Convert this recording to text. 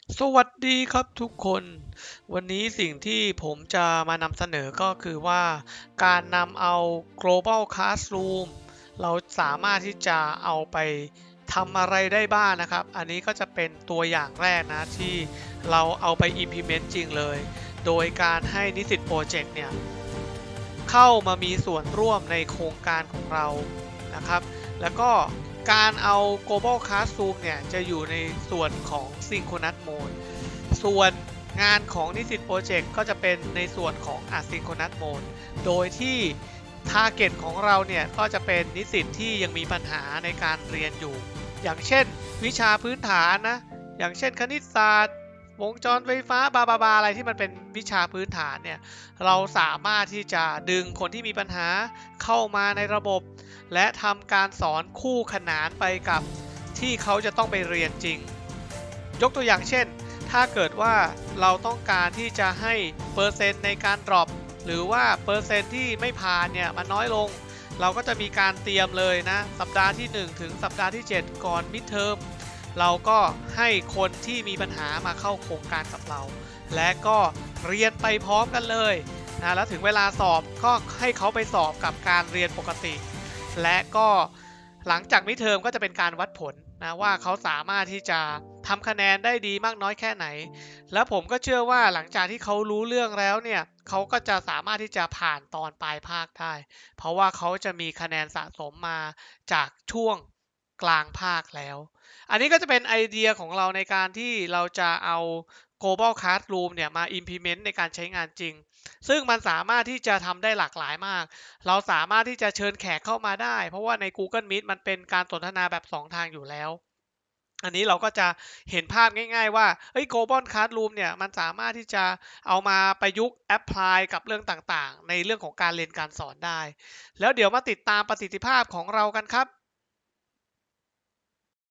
สวัสดีครับทุกคนวันนี้สิ่งที่ผมจะมานำเสนอก็คือว่าการนำเอา Global Classroom เราสามารถที่จะเอาไปทำอะไรได้บ้างนะครับอันนี้ก็จะเป็นตัวอย่างแรกนะที่เราเอาไป implement จริงเลยโดยการให้นิสิตโปรเจกต์เนี่ยเข้ามามีส่วนร่วมในโครงการของเรานะครับแล้วก็การเอา Global Classroom เนี่ยจะอยู่ในส่วนของ Synchronous Mode ส่วนงานของนิสิตโปรเจกต์ก็จะเป็นในส่วนของ Asynchronous Mode โดยที่ Target ของเราเนี่ยก็จะเป็นนิสิตที่ยังมีปัญหาในการเรียนอยู่อย่างเช่นวิชาพื้นฐานนะอย่างเช่นคณิตศาสตร์วงจรไฟฟ้าบาอะไรที่มันเป็นวิชาพื้นฐานเนี่ยเราสามารถที่จะดึงคนที่มีปัญหาเข้ามาในระบบและทำการสอนคู่ขนานไปกับที่เขาจะต้องไปเรียนจริงยกตัวอย่างเช่นถ้าเกิดว่าเราต้องการที่จะให้เปอร์เซ็นต์ในการดรอปหรือว่าเปอร์เซ็นต์ที่ไม่ผ่านเนี่ยมันน้อยลงเราก็จะมีการเตรียมเลยนะสัปดาห์ที่1ถึงสัปดาห์ที่7ก่อนมิดเทอมเราก็ให้คนที่มีปัญหามาเข้าโครงการกับเราและก็เรียนไปพร้อมกันเลยนะแล้วถึงเวลาสอบก็ให้เขาไปสอบกับการเรียนปกติและก็หลังจากมิดเทอมก็จะเป็นการวัดผลนะว่าเขาสามารถที่จะทำคะแนนได้ดีมากน้อยแค่ไหนแล้วผมก็เชื่อว่าหลังจากที่เขารู้เรื่องแล้วเนี่ยเขาก็จะสามารถที่จะผ่านตอนปลายภาคได้เพราะว่าเขาจะมีคะแนนสะสมมาจากช่วงกลางภาคแล้วอันนี้ก็จะเป็นไอเดียของเราในการที่เราจะเอา Global Classroom เนี่ยมา implement ในการใช้งานจริงซึ่งมันสามารถที่จะทำได้หลากหลายมากเราสามารถที่จะเชิญแขกเข้ามาได้เพราะว่าใน Google Meet มันเป็นการสนทนาแบบ2ทางอยู่แล้วอันนี้เราก็จะเห็นภาพง่ายๆว่าเฮ้ย Global Classroom เนี่ยมันสามารถที่จะเอามาประยุกต์แอพพลายกับเรื่องต่างๆในเรื่องของการเรียนการสอนได้แล้วเดี๋ยวมาติดตามประสิทธิภาพของเรากันครับ